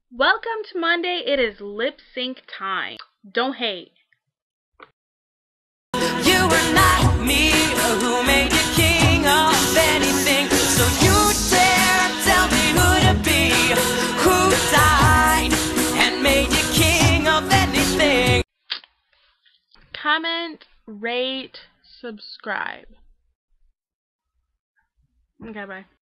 Welcome to Monday. It is lip sync time. Don't hate. You were not me who made you king of anything. So you dare tell me who to be, who died and made you king of anything. Comment, rate, subscribe. Okay, bye.